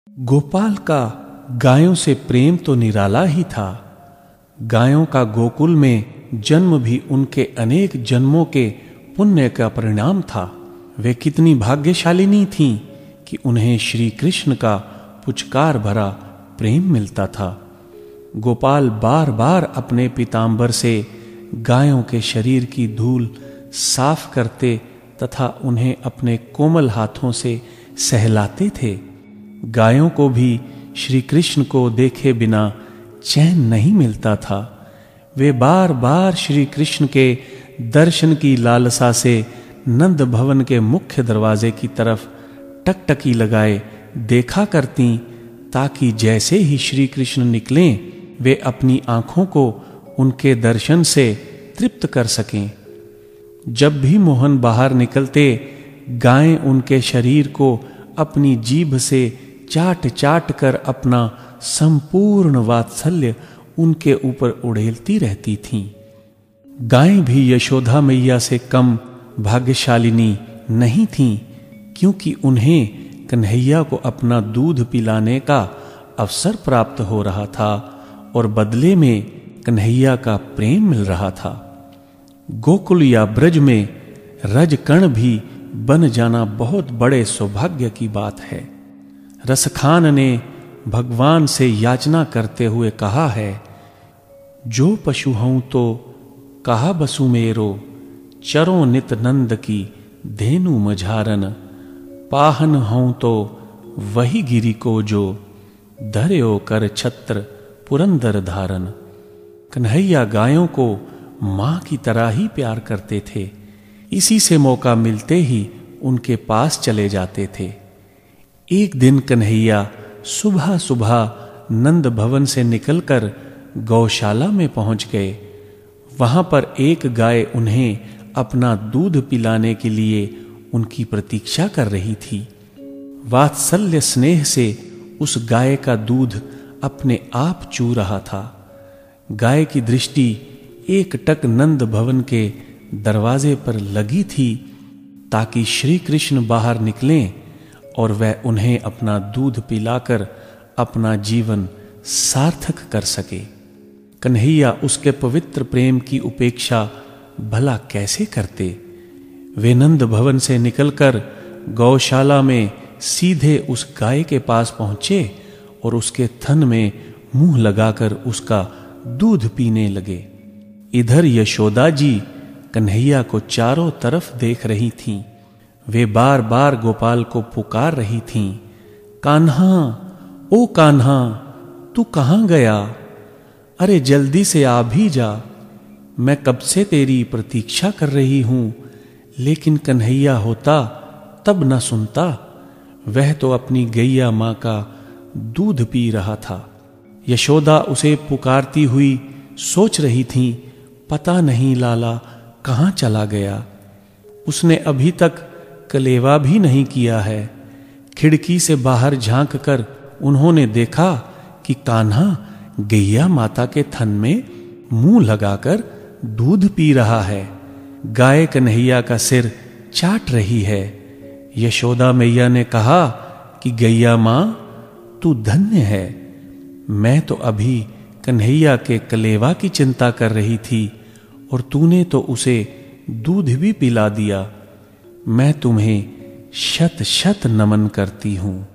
गोपाल का गायों से प्रेम तो निराला ही था। गायों का गोकुल में जन्म भी उनके अनेक जन्मों के पुण्य का परिणाम था। वे कितनी भाग्यशालिनी थीं कि उन्हें श्री कृष्ण का पुचकार भरा प्रेम मिलता था। गोपाल बार बार अपने पीतांबर से गायों के शरीर की धूल साफ करते तथा उन्हें अपने कोमल हाथों से सहलाते थे। गायों को भी श्री कृष्ण को देखे बिना चैन नहीं मिलता था। वे बार बार श्री कृष्ण के दर्शन की लालसा से नंद भवन के मुख्य दरवाजे की तरफ टकटकी लगाए देखा करती, ताकि जैसे ही श्री कृष्ण निकलें वे अपनी आंखों को उनके दर्शन से तृप्त कर सकें। जब भी मोहन बाहर निकलते, गायें उनके शरीर को अपनी जीभ से चाट चाट कर अपना संपूर्ण वात्सल्य उनके ऊपर उड़ेलती रहती थीं। गायें भी यशोदा मैया से कम भाग्यशालिनी नहीं थीं, क्योंकि उन्हें कन्हैया को अपना दूध पिलाने का अवसर प्राप्त हो रहा था और बदले में कन्हैया का प्रेम मिल रहा था। गोकुल या ब्रज में रजकण भी बन जाना बहुत बड़े सौभाग्य की बात है। रसखान ने भगवान से याचना करते हुए कहा है, जो पशु हूं तो कहा बसु मेरो, चरो नित नंद की धेनु मझारन, पाहन हूं तो वही गिरी को जो, धर्यो कर छत्र पुरंदर धारन। कन्हैया गायों को मां की तरह ही प्यार करते थे। इसी से मौका मिलते ही उनके पास चले जाते थे। एक दिन कन्हैया सुबह सुबह नंद भवन से निकलकर गौशाला में पहुंच गए। वहां पर एक गाय उन्हें अपना दूध पिलाने के लिए उनकी प्रतीक्षा कर रही थी। वात्सल्य स्नेह से उस गाय का दूध अपने आप चू रहा था। गाय की दृष्टि एकटक नंद भवन के दरवाजे पर लगी थी, ताकि श्री कृष्ण बाहर निकलें और वह उन्हें अपना दूध पिलाकर अपना जीवन सार्थक कर सके। कन्हैया उसके पवित्र प्रेम की उपेक्षा भला कैसे करते। वे नंद भवन से निकलकर गौशाला में सीधे उस गाय के पास पहुंचे और उसके थन में मुंह लगाकर उसका दूध पीने लगे। इधर यशोदा जी कन्हैया को चारों तरफ देख रही थीं। वे बार बार गोपाल को पुकार रही थीं, कान्हा, ओ कान्हा, तू कहां गया? अरे जल्दी से आ भी जा, मैं कब से तेरी प्रतीक्षा कर रही हूं। लेकिन कन्हैया होता तब न सुनता। वह तो अपनी गैया मां का दूध पी रहा था। यशोदा उसे पुकारती हुई सोच रही थी, पता नहीं लाला कहां चला गया। उसने अभी तक कलेवा भी नहीं किया है। खिड़की से बाहर झांक कर उन्होंने देखा कि कान्हा गैया माता के थन में मुंह लगाकर दूध पी रहा है। गाय कन्हैया का सिर चाट रही है। यशोदा मैया ने कहा कि गैया मां, तू धन्य है। मैं तो अभी कन्हैया के कलेवा की चिंता कर रही थी और तूने तो उसे दूध भी पिला दिया। मैं तुम्हें शत शत नमन करती हूं।